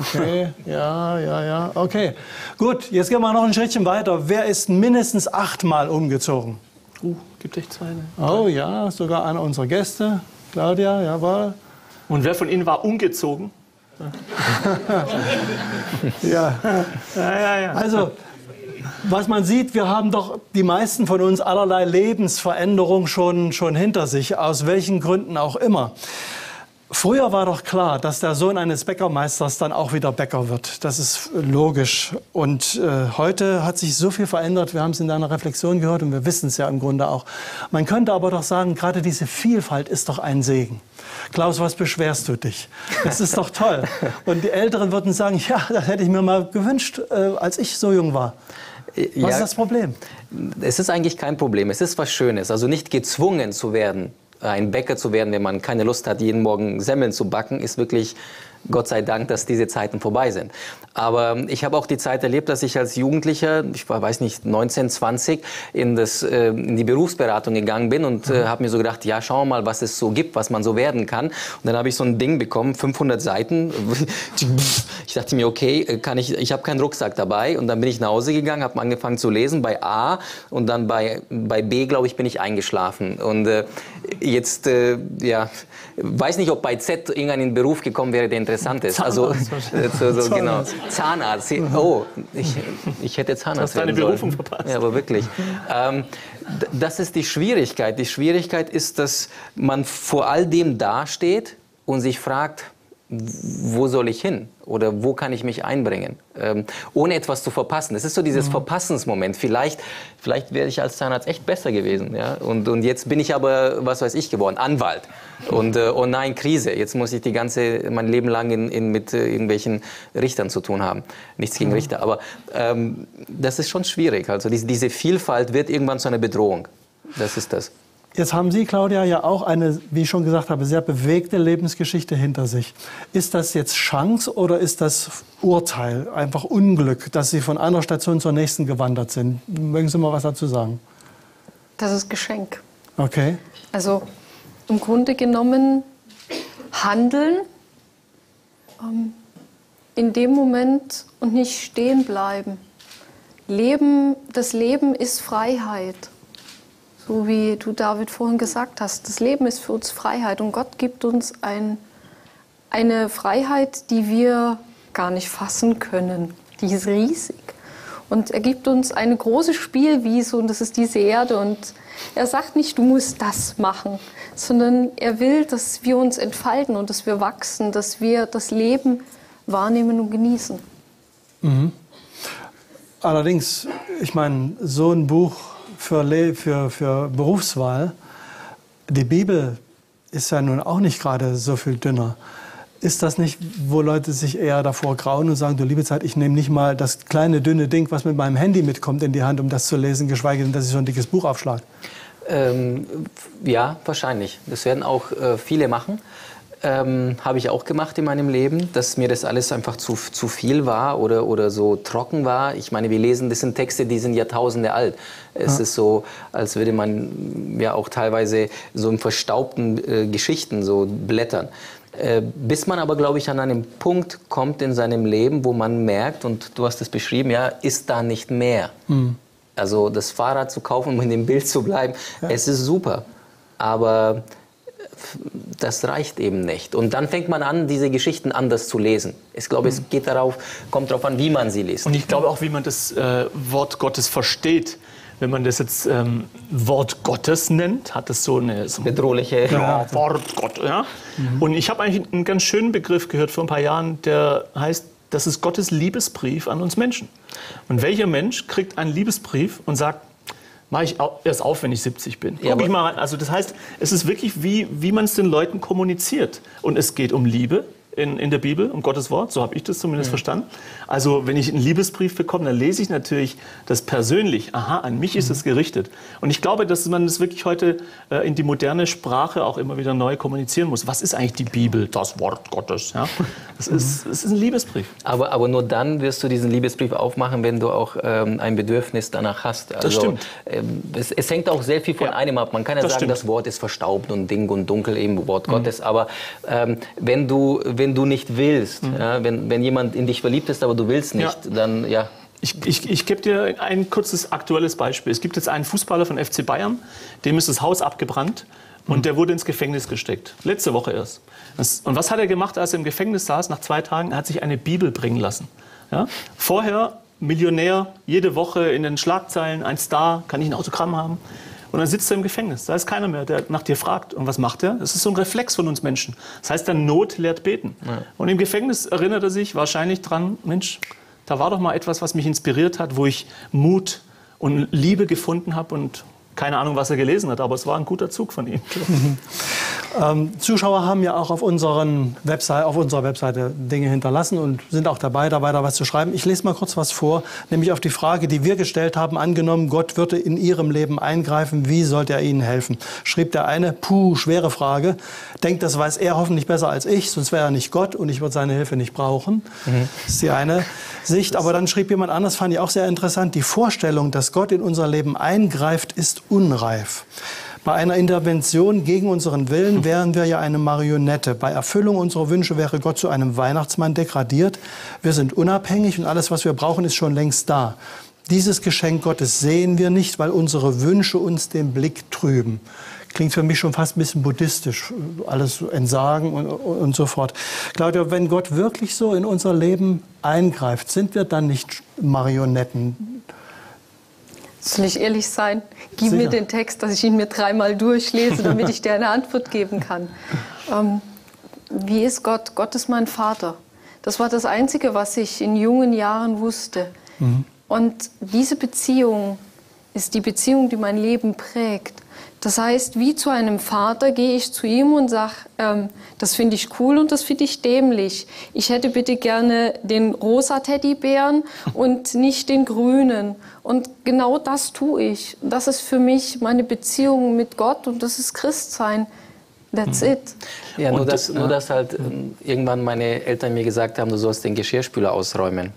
ja, okay. Gut, jetzt gehen wir noch ein Schrittchen weiter. Wer ist mindestens 8-mal umgezogen? Gibt echt 2. Ne? Oh ja, sogar einer unserer Gäste. Claudia, jawohl. Und wer von Ihnen war umgezogen? Ja. Ja. Also, was man sieht, wir haben doch die meisten von uns allerlei Lebensveränderung schon hinter sich, aus welchen Gründen auch immer. Früher war doch klar, dass der Sohn eines Bäckermeisters dann auch wieder Bäcker wird. Das ist logisch. Und heute hat sich so viel verändert. Wir haben es in deiner Reflexion gehört und wir wissen es ja im Grunde auch. Man könnte aber doch sagen, gerade diese Vielfalt ist doch ein Segen. Klaus, was beschwerst du dich? Das ist doch toll. Und die Älteren würden sagen, ja, das hätte ich mir mal gewünscht, als ich so jung war. Was ist das Problem? Es ist eigentlich kein Problem. Es ist was Schönes. Also nicht gezwungen zu werden, ein Bäcker zu werden, wenn man keine Lust hat, jeden Morgen Semmeln zu backen, ist wirklich, Gott sei Dank, dass diese Zeiten vorbei sind. Aber ich habe auch die Zeit erlebt, dass ich als Jugendlicher, ich war, weiß nicht, 19, 20, in die Berufsberatung gegangen bin und habe mir so gedacht, ja, schauen wir mal, was es so gibt, was man so werden kann. Und dann habe ich so ein Ding bekommen, 500 Seiten. Ich dachte mir, okay, ich habe keinen Rucksack dabei. Und dann bin ich nach Hause gegangen, habe angefangen zu lesen bei A und dann bei B, glaube ich, bin ich eingeschlafen. Und jetzt, ja, weiß nicht, ob bei Z irgendein Beruf gekommen wäre, der interessant ist. Zahnarzt. Also genau. Zahnarzt. Oh, ich hätte Zahnarzt. Du hast deine Berufung verpasst. Ja, aber wirklich. Das ist die Schwierigkeit. Die Schwierigkeit ist, dass man vor all dem dasteht und sich fragt, wo soll ich hin? Oder wo kann ich mich einbringen? Ohne etwas zu verpassen. Es ist so dieses Verpassensmoment. Vielleicht wäre ich als Zahnarzt echt besser gewesen. Ja? Und jetzt bin ich aber, was weiß ich, geworden, Anwalt. Und oh nein, Krise. Jetzt muss ich mein Leben lang mit irgendwelchen Richtern zu tun haben. Nichts gegen Richter. Aber das ist schon schwierig. Also diese Vielfalt wird irgendwann zu einer Bedrohung. Das ist das. Jetzt haben Sie, Claudia, ja auch eine, wie ich schon gesagt habe, sehr bewegte Lebensgeschichte hinter sich. Ist das jetzt Chance oder ist das Urteil, einfach Unglück, dass Sie von einer Station zur nächsten gewandert sind? Mögen Sie mal was dazu sagen? Das ist Geschenk. Okay. Also im Grunde genommen handeln in dem Moment und nicht stehen bleiben. Das Leben ist Freiheit. So wie du, David, vorhin gesagt hast, das Leben ist für uns Freiheit und Gott gibt uns eine Freiheit, die wir gar nicht fassen können. Die ist riesig. Und er gibt uns eine große Spielwiese und das ist diese Erde. Und er sagt nicht, du musst das machen, sondern er will, dass wir uns entfalten und dass wir wachsen, dass wir das Leben wahrnehmen und genießen. Mhm. Allerdings, ich meine, so ein Buch für Berufswahl, die Bibel ist ja nun auch nicht gerade so viel dünner. Ist das nicht, wo Leute sich eher davor grauen und sagen, du liebe Zeit, ich nehme nicht mal das kleine, dünne Ding, was mit meinem Handy mitkommt, in die Hand, um das zu lesen, geschweige denn, dass ich so ein dickes Buch aufschlage? Ja, wahrscheinlich. Das werden auch viele machen. Habe ich auch gemacht in meinem Leben, dass mir das alles einfach zu viel war oder so trocken war. Ich meine, wir lesen, das sind Texte, die sind Jahrtausende alt. Es ist so, als würde man ja auch teilweise so in verstaubten Geschichten so blättern. Bis man aber, glaube ich, an einen Punkt kommt in seinem Leben, wo man merkt, und du hast es beschrieben, ja, ist da nicht mehr. Also das Fahrrad zu kaufen, um in dem Bild zu bleiben, es ist super. Aber das reicht eben nicht. Und dann fängt man an, diese Geschichten anders zu lesen. Ich glaube, es kommt darauf an, wie man sie liest. Und ich glaube auch, wie man das Wort Gottes versteht. Wenn man das jetzt Wort Gottes nennt, hat es so eine bedrohliche Wort Gott. Ja? Und ich habe eigentlich einen ganz schönen Begriff gehört vor ein paar Jahren, der heißt, das ist Gottes Liebesbrief an uns Menschen. Und welcher Mensch kriegt einen Liebesbrief und sagt, mache ich erst auf, wenn ich 70 bin. Guck ich mal, also das heißt, es ist wirklich, wie man es den Leuten kommuniziert. Und es geht um Liebe in der Bibel, um Gottes Wort, so habe ich das zumindest verstanden. Also wenn ich einen Liebesbrief bekomme, dann lese ich natürlich das persönlich. Aha, an mich ist es gerichtet. Und ich glaube, dass man das wirklich heute in die moderne Sprache auch immer wieder neu kommunizieren muss. Was ist eigentlich die Bibel, das Wort Gottes? Ja? Es ist ein Liebesbrief. Aber nur dann wirst du diesen Liebesbrief aufmachen, wenn du auch ein Bedürfnis danach hast. Also, das stimmt. Es hängt auch sehr viel von einem ab. Man kann ja sagen, stimmt. Das Wort ist verstaubt und Ding und dunkel, eben Wort Gottes. Aber wenn du nicht willst, wenn jemand in dich verliebt ist, aber du willst nicht, dann ja. Ich gebe dir ein kurzes aktuelles Beispiel. Es gibt jetzt einen Fußballer von FC Bayern, dem ist das Haus abgebrannt Und der wurde ins Gefängnis gesteckt. Letzte Woche erst. Und was hat er gemacht, als er im Gefängnis saß, nach 2 Tagen? Er hat sich eine Bibel bringen lassen. Ja? Vorher Millionär, jede Woche in den Schlagzeilen, ein Star, kann ich ein Autogramm haben? Und dann sitzt er im Gefängnis. Da ist keiner mehr, der nach dir fragt. Und was macht er? Das ist so ein Reflex von uns Menschen. Das heißt, dann Not lehrt beten. Ja. Und im Gefängnis erinnert er sich wahrscheinlich dran, Mensch, da war doch mal etwas, was mich inspiriert hat, wo ich Mut und Liebe gefunden habe und keine Ahnung, was er gelesen hat, aber es war ein guter Zug von ihm. Zuschauer haben ja auch auf unserer Webseite Dinge hinterlassen und sind auch dabei, da weiter was zu schreiben. Ich lese mal kurz was vor, nämlich auf die Frage, die wir gestellt haben, angenommen, Gott würde in Ihrem Leben eingreifen, wie sollte er Ihnen helfen? Schrieb der eine, schwere Frage, denkt, das weiß er hoffentlich besser als ich, sonst wäre er nicht Gott und ich würde seine Hilfe nicht brauchen. Das ist die eine Sicht. Aber dann schrieb jemand anders, fand ich auch sehr interessant, die Vorstellung, dass Gott in unser Leben eingreift, ist unreif. Bei einer Intervention gegen unseren Willen wären wir ja eine Marionette. Bei Erfüllung unserer Wünsche wäre Gott zu einem Weihnachtsmann degradiert. Wir sind unabhängig und alles, was wir brauchen, ist schon längst da. Dieses Geschenk Gottes sehen wir nicht, weil unsere Wünsche uns den Blick trüben. Klingt für mich schon fast ein bisschen buddhistisch, alles entsagen und so fort. Claudia, wenn Gott wirklich so in unser Leben eingreift, sind wir dann nicht Marionetten? Soll ich ehrlich sein? Gib mir den Text, dass ich ihn mir 3-mal durchlese, damit ich dir eine Antwort geben kann. Wie ist Gott? Gott ist mein Vater. Das war das Einzige, was ich in jungen Jahren wusste. Und diese Beziehung ist die Beziehung, die mein Leben prägt. Das heißt, wie zu einem Vater gehe ich zu ihm und sage, das finde ich cool und das finde ich dämlich. Ich hätte bitte gerne den rosa Teddybären und nicht den grünen. Und genau das tue ich. Das ist für mich meine Beziehung mit Gott und das ist Christsein. That's it. Ja, nur dass halt irgendwann meine Eltern mir gesagt haben, du sollst den Geschirrspüler ausräumen.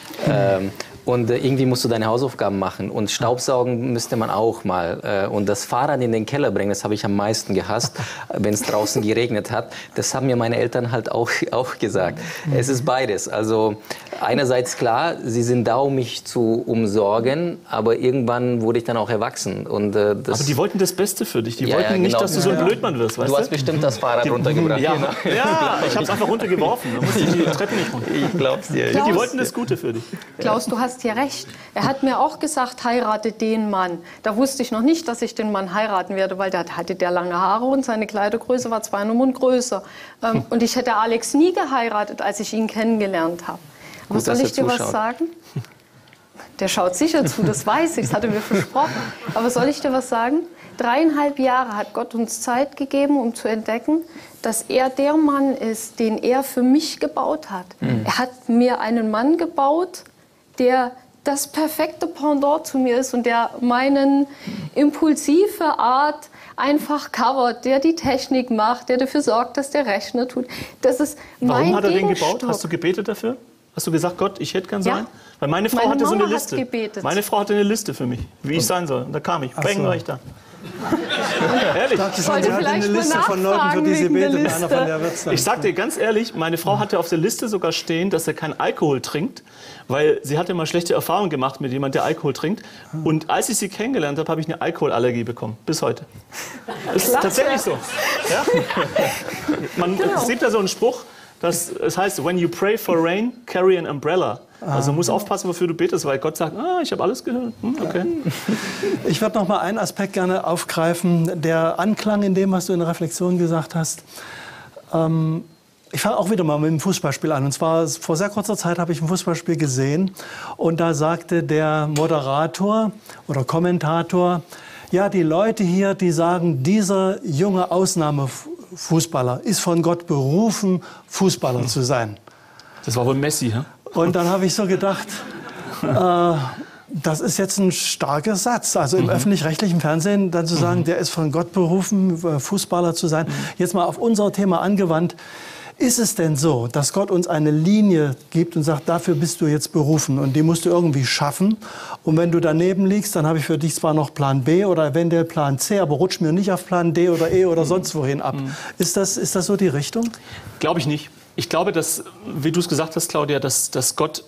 Und irgendwie musst du deine Hausaufgaben machen. Und Staubsaugen müsste man auch mal. Und das Fahrrad in den Keller bringen, das habe ich am meisten gehasst, wenn es draußen geregnet hat. Das haben mir meine Eltern halt auch gesagt. Es ist beides. Also einerseits klar, sie sind da, um mich zu umsorgen, aber irgendwann wurde ich dann auch erwachsen. Und, aber die wollten das Beste für dich. Die wollten nicht, dass du so ein Blödmann wirst, weißt du? Du hast bestimmt das Fahrrad runtergebracht. Ja, ich habe es einfach runtergeworfen. Da musste ich die Treppe nicht runter. Ich glaub's dir. Die wollten das Gute für dich. Klaus, du hast hier recht. Er hat mir auch gesagt, heirate den Mann. Da wusste ich noch nicht, dass ich den Mann heiraten werde, weil der hatte lange Haare und seine Kleidergröße war 2 Nummern größer. Und ich hätte Alex nie geheiratet, als ich ihn kennengelernt habe. Aber soll ich dir was sagen? Der schaut sicher zu, das weiß ich, das hat er mir versprochen. Aber soll ich dir was sagen? 3,5 Jahre hat Gott uns Zeit gegeben, um zu entdecken, dass er der Mann ist, den er für mich gebaut hat. Er hat mir einen Mann gebaut, der das perfekte Pendant zu mir ist und der meinen impulsive Art einfach covert, der die Technik macht, der dafür sorgt, dass der Rechner tut. Das ist mein Warum hat er den Gegenstück. gebaut? Hast du gebetet dafür? Hast du gesagt, Gott, ich hätte gern so einen? Weil meine Frau hatte so eine Liste. Meine Frau hatte eine Liste für mich, wie ich sein soll. Und da kam ich. Bang, war ich da. Ehrlich. Ich sollte sie hatte eine Liste von Leuten, für die sie betet. Einer von der wird's dann. Ich sag dir ganz ehrlich, meine Frau hatte auf der Liste sogar stehen, dass er keinen Alkohol trinkt, weil sie hatte mal schlechte Erfahrungen gemacht mit jemandem, der Alkohol trinkt. Und als ich sie kennengelernt habe, habe ich eine Alkoholallergie bekommen. Bis heute. Das ist tatsächlich so. Ja? Es gibt ja so einen Spruch, es heißt, when you pray for rain, carry an umbrella. Also musst aufpassen, wofür du betest, weil Gott sagt, ich habe alles gehört. Okay. Ich würde noch mal einen Aspekt gerne aufgreifen, der Anklang in dem, was du in der Reflexion gesagt hast. Ich fange auch wieder mal mit dem Fußballspiel an. Und zwar vor sehr kurzer Zeit habe ich ein Fußballspiel gesehen und da sagte der Moderator oder Kommentator, ja, die Leute hier, die sagen, dieser junge Ausnahmefußballer ist von Gott berufen, Fußballer zu sein. Das war wohl Messi, hä? Und dann habe ich so gedacht, das ist jetzt ein starker Satz. Also im öffentlich-rechtlichen Fernsehen dann zu sagen, der ist von Gott berufen, Fußballer zu sein. Jetzt mal auf unser Thema angewandt. Ist es denn so, dass Gott uns eine Linie gibt und sagt, dafür bist du jetzt berufen und die musst du irgendwie schaffen? Und wenn du daneben liegst, dann habe ich für dich zwar noch Plan B oder eventuell Plan C, aber rutsch mir nicht auf Plan D oder E oder sonst wohin ab. Ist das so die Richtung? Glaube ich nicht. Ich glaube, dass, wie du es gesagt hast, Claudia, dass Gott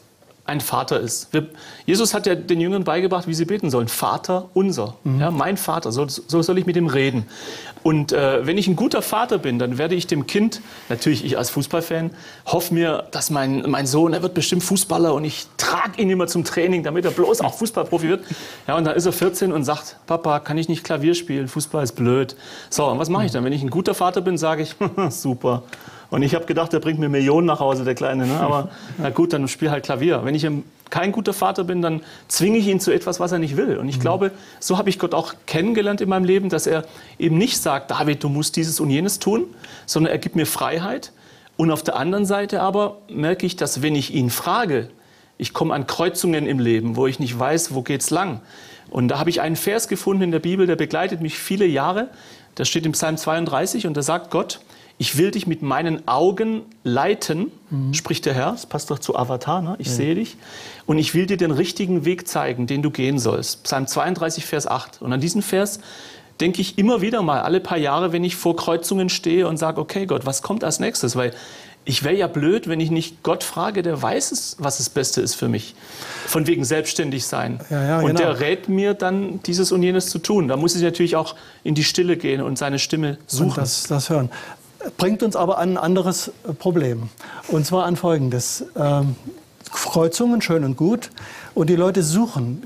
ein Vater ist. Jesus hat ja den Jüngern beigebracht, wie sie beten sollen. Vater unser. Ja, mein Vater, so soll ich mit ihm reden. Und wenn ich ein guter Vater bin, dann werde ich dem Kind, natürlich ich als Fußballfan, hoffe mir, dass mein Sohn, er wird bestimmt Fußballer und ich trage ihn immer zum Training, damit er bloß auch Fußballprofi wird. Ja, und dann ist er 14 und sagt, Papa, kann ich nicht Klavier spielen? Fußball ist blöd. So, und was mache ich dann? Wenn ich ein guter Vater bin, sage ich, super. Und ich habe gedacht, der bringt mir Millionen nach Hause, der Kleine. Ne? Aber na gut, dann spiel halt Klavier. Wenn ich kein guter Vater bin, dann zwinge ich ihn zu etwas, was er nicht will. Und ich glaube, so habe ich Gott auch kennengelernt in meinem Leben, dass er eben nicht sagt, David, du musst dieses und jenes tun, sondern er gibt mir Freiheit. Und auf der anderen Seite aber merke ich, dass wenn ich ihn frage, ich komme an Kreuzungen im Leben, wo ich nicht weiß, wo geht's lang. Und da habe ich einen Vers gefunden in der Bibel, der begleitet mich viele Jahre. Der steht im Psalm 32 und da sagt Gott, ich will dich mit meinen Augen leiten, spricht der Herr, das passt doch zu Avatar, ne? Ich sehe dich. Und ich will dir den richtigen Weg zeigen, den du gehen sollst. Psalm 32, Vers 8. Und an diesen Vers denke ich immer wieder mal, alle paar Jahre, wenn ich vor Kreuzungen stehe und sage, okay Gott, was kommt als nächstes? Weil ich wäre ja blöd, wenn ich nicht Gott frage, der weiß es, was das Beste ist für mich. Von wegen selbstständig sein. Ja, und genau. der rät mir dann, dieses und jenes zu tun. Da muss ich natürlich auch in die Stille gehen und seine Stimme suchen. Und das hören. Bringt uns aber an ein anderes Problem. Und zwar an Folgendes. Kreuzungen, schön und gut. Und die Leute suchen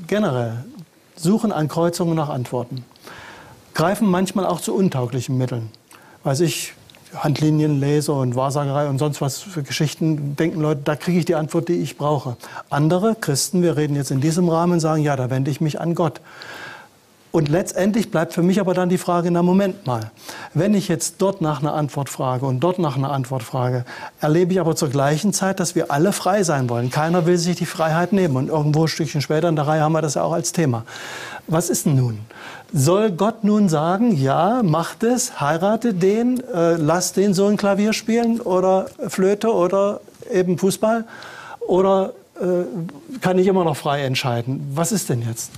an Kreuzungen nach Antworten. Greifen manchmal auch zu untauglichen Mitteln. Weiß ich, Handlinien, Lese und Wahrsagerei und sonst was für Geschichten, denken Leute, da kriege ich die Antwort, die ich brauche. Andere Christen, wir reden jetzt in diesem Rahmen, sagen, ja, da wende ich mich an Gott. Und letztendlich bleibt für mich aber dann die Frage, na Moment mal, wenn ich jetzt dort nach einer Antwort frage und dort nach einer Antwort frage, erlebe ich aber zur gleichen Zeit, dass wir alle frei sein wollen. Keiner will sich die Freiheit nehmen. Und irgendwo ein Stückchen später in der Reihe haben wir das ja auch als Thema. Was ist denn nun? Soll Gott nun sagen, ja, macht es, heirate den, lass den Sohn Klavier spielen oder Flöte oder eben Fußball? Oder kann ich immer noch frei entscheiden? Was ist denn jetzt?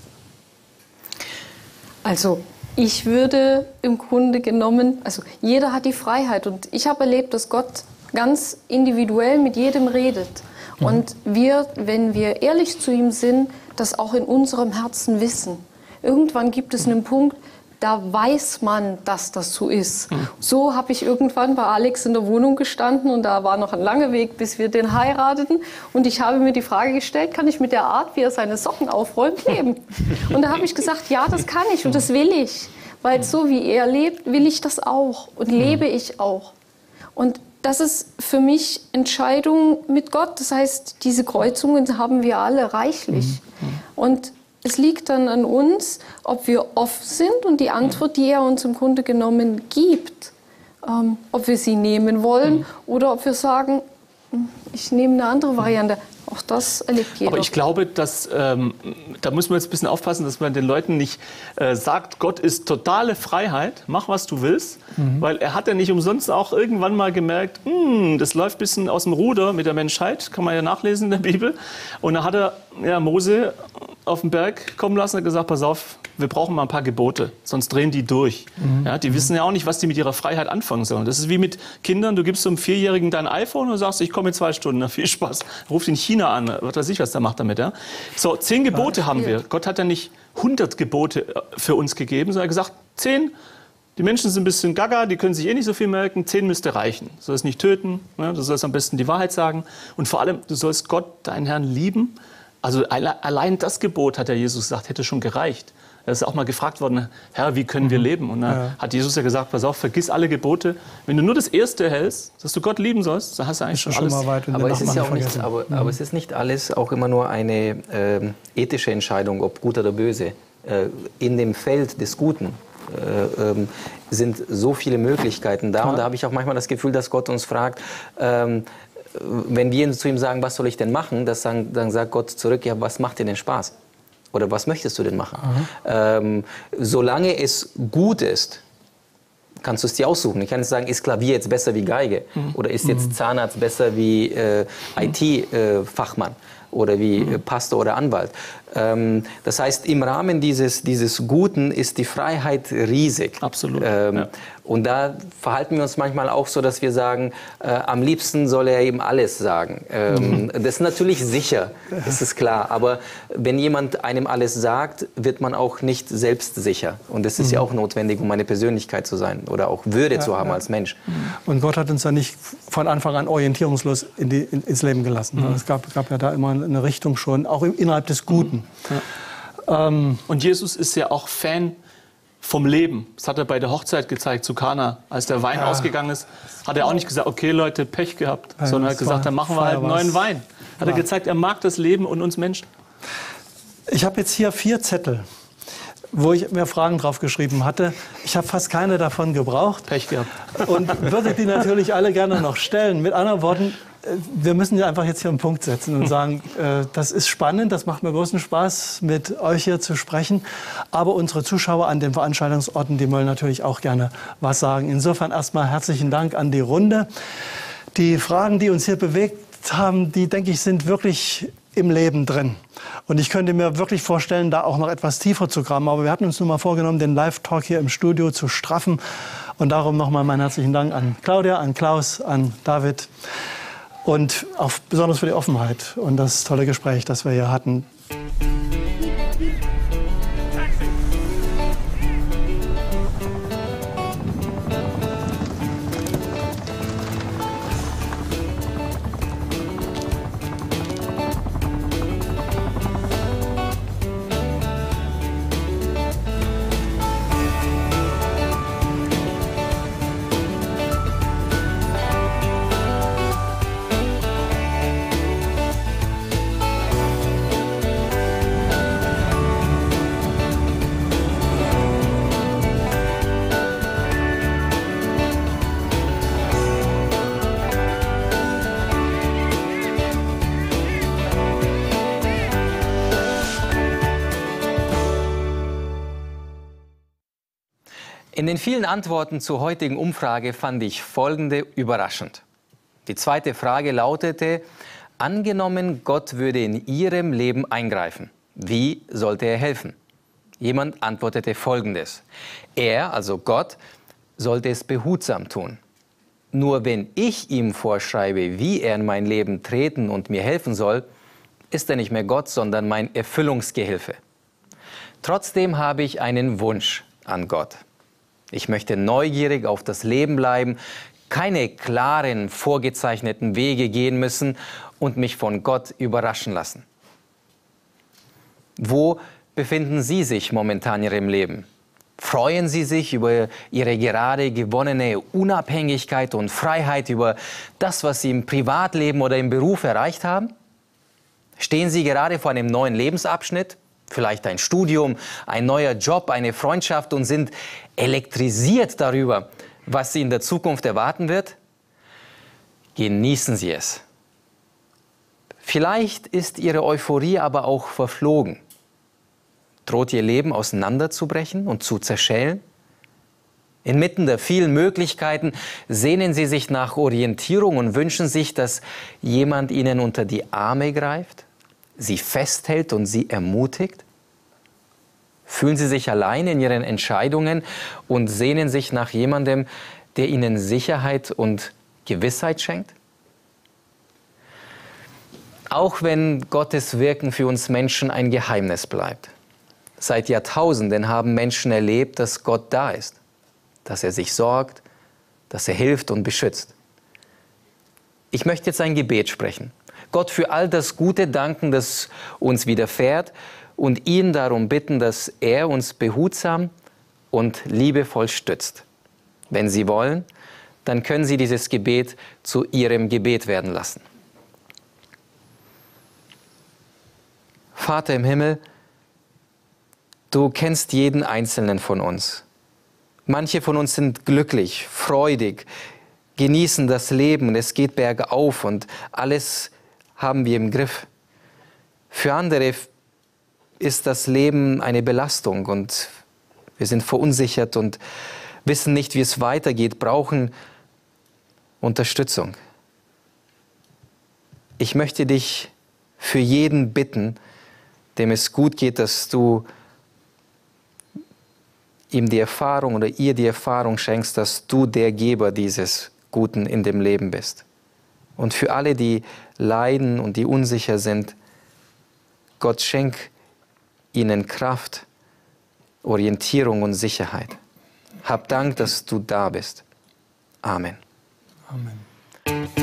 Also ich würde im Grunde genommen, also jeder hat die Freiheit und ich habe erlebt, dass Gott ganz individuell mit jedem redet. Und wir, wenn wir ehrlich zu ihm sind, das auch in unserem Herzen wissen. Irgendwann gibt es einen Punkt, da weiß man, dass das so ist. So habe ich irgendwann bei Alex in der Wohnung gestanden und da war noch ein langer Weg, bis wir den heirateten. Und ich habe mir die Frage gestellt, kann ich mit der Art, wie er seine Socken aufräumt, leben? Und da habe ich gesagt, ja, das kann ich und das will ich. Weil so wie er lebt, will ich das auch und lebe ich auch. Und das ist für mich Entscheidung mit Gott. Das heißt, diese Kreuzungen haben wir alle reichlich. Und es liegt dann an uns, ob wir offen sind und die Antwort, die er uns im Grunde genommen gibt, ob wir sie nehmen wollen oder ob wir sagen, ich nehme eine andere Variante. Auch das erlebt jeder. Aber ich glaube, dass, da muss man jetzt ein bisschen aufpassen, dass man den Leuten nicht sagt, Gott ist totale Freiheit, mach was du willst. Weil er hat ja nicht umsonst auch irgendwann mal gemerkt, das läuft ein bisschen aus dem Ruder mit der Menschheit, kann man ja nachlesen in der Bibel. Und da hat er Mose auf den Berg kommen lassen und gesagt, pass auf, wir brauchen mal ein paar Gebote, sonst drehen die durch. Ja, die wissen ja auch nicht, was die mit ihrer Freiheit anfangen sollen. Das ist wie mit Kindern, du gibst so einem Vierjährigen dein iPhone und sagst, ich komme in 2 Stunden, na, viel Spaß. Ruft in China an, was weiß ich, was der macht damit. Ja? So, 10 Gebote haben wir. Gott hat ja nicht 100 Gebote für uns gegeben, sondern er hat gesagt, 10. Die Menschen sind ein bisschen gaga, die können sich eh nicht so viel merken. 10 müsste reichen. Du sollst nicht töten, ne? Du sollst am besten die Wahrheit sagen. Und vor allem, du sollst Gott, deinen Herrn, lieben. Also allein das Gebot, hat ja Jesus gesagt, hätte schon gereicht. Er ist auch mal gefragt worden, Herr, wie können wir leben? Und dann hat Jesus ja gesagt, pass auf, vergiss alle Gebote. Wenn du nur das Erste hältst, dass du Gott lieben sollst, dann hast du eigentlich schon alles. Aber es ist ja auch nicht, aber es ist nicht alles auch immer nur eine ethische Entscheidung, ob gut oder böse. In dem Feld des Guten sind so viele Möglichkeiten da. Und da habe ich auch manchmal das Gefühl, dass Gott uns fragt, wenn wir zu ihm sagen, was soll ich denn machen, dann sagt Gott zurück, ja, was macht dir denn Spaß? Oder was möchtest du denn machen? Solange es gut ist, kannst du es dir aussuchen. Ich kann jetzt sagen, ist Klavier jetzt besser wie Geige? Oder ist jetzt Zahnarzt besser wie IT-Fachmann? oder wie Pastor oder Anwalt. Das heißt, im Rahmen dieses Guten ist die Freiheit riesig. Absolut. Und da verhalten wir uns manchmal auch so, dass wir sagen, am liebsten soll er eben alles sagen. Das ist natürlich sicher, das ist klar. Aber wenn jemand einem alles sagt, wird man auch nicht selbstsicher. Und das ist ja auch notwendig, um eine Persönlichkeit zu sein oder auch Würde zu haben als Mensch. Und Gott hat uns ja nicht von Anfang an orientierungslos ins Leben gelassen. Es gab ja da immer eine Richtung schon, auch innerhalb des Guten. Und Jesus ist ja auch Fan vom Leben. Das hat er bei der Hochzeit gezeigt zu Kana. Als der Wein ausgegangen ist, hat er auch nicht gesagt, okay Leute, Pech gehabt, sondern er hat gesagt, dann machen wir halt neuen Wein. Hat er gezeigt, er mag das Leben und uns Menschen. Ich habe jetzt hier 4 Zettel, wo ich mir Fragen drauf geschrieben hatte. Ich habe fast keine davon gebraucht. Pech gehabt. Und würde die natürlich alle gerne noch stellen. Mit anderen Worten, wir müssen ja einfach jetzt hier einen Punkt setzen und sagen, das ist spannend, das macht mir großen Spaß, mit euch hier zu sprechen. Aber unsere Zuschauer an den Veranstaltungsorten, die wollen natürlich auch gerne was sagen. Insofern erstmal herzlichen Dank an die Runde. Die Fragen, die uns hier bewegt haben, die, denke ich, sind wirklich im Leben drin. Und ich könnte mir wirklich vorstellen, da auch noch etwas tiefer zu graben. Aber wir hatten uns nun mal vorgenommen, den Live-Talk hier im Studio zu straffen. Und darum nochmal meinen herzlichen Dank an Claudia, an Klaus, an David. Und auch besonders für die Offenheit und das tolle Gespräch, das wir hier hatten. In den vielen Antworten zur heutigen Umfrage fand ich folgende überraschend. Die zweite Frage lautete, angenommen, Gott würde in Ihrem Leben eingreifen. Wie sollte er helfen? Jemand antwortete Folgendes. Er, also Gott, sollte es behutsam tun. Nur wenn ich ihm vorschreibe, wie er in mein Leben treten und mir helfen soll, ist er nicht mehr Gott, sondern mein Erfüllungsgehilfe. Trotzdem habe ich einen Wunsch an Gott. Ich möchte neugierig auf das Leben bleiben, keine klaren, vorgezeichneten Wege gehen müssen und mich von Gott überraschen lassen. Wo befinden Sie sich momentan in Ihrem Leben? Freuen Sie sich über Ihre gerade gewonnene Unabhängigkeit und Freiheit, über das, was Sie im Privatleben oder im Beruf erreicht haben? Stehen Sie gerade vor einem neuen Lebensabschnitt? Vielleicht ein Studium, ein neuer Job, eine Freundschaft und sind elektrisiert darüber, was Sie in der Zukunft erwarten wird? Genießen Sie es. Vielleicht ist Ihre Euphorie aber auch verflogen. Droht Ihr Leben auseinanderzubrechen und zu zerschellen? Inmitten der vielen Möglichkeiten sehnen Sie sich nach Orientierung und wünschen sich, dass jemand Ihnen unter die Arme greift, Sie festhält und Sie ermutigt? Fühlen Sie sich allein in Ihren Entscheidungen und sehnen sich nach jemandem, der Ihnen Sicherheit und Gewissheit schenkt? Auch wenn Gottes Wirken für uns Menschen ein Geheimnis bleibt. Seit Jahrtausenden haben Menschen erlebt, dass Gott da ist, dass er sich sorgt, dass er hilft und beschützt. Ich möchte jetzt ein Gebet sprechen. Gott für all das Gute danken, das uns widerfährt und ihn darum bitten, dass er uns behutsam und liebevoll stützt. Wenn Sie wollen, dann können Sie dieses Gebet zu Ihrem Gebet werden lassen. Vater im Himmel, du kennst jeden Einzelnen von uns. Manche von uns sind glücklich, freudig, genießen das Leben und es geht bergauf und alles haben wir im Griff. Für andere ist das Leben eine Belastung und wir sind verunsichert und wissen nicht, wie es weitergeht, brauchen Unterstützung. Ich möchte dich für jeden bitten, dem es gut geht, dass du ihm die Erfahrung oder ihr die Erfahrung schenkst, dass du der Geber dieses Guten in dem Leben bist. Und für alle, die leiden und die unsicher sind, Gott schenk ihnen Kraft, Orientierung und Sicherheit. Hab Dank, dass du da bist. Amen. Amen.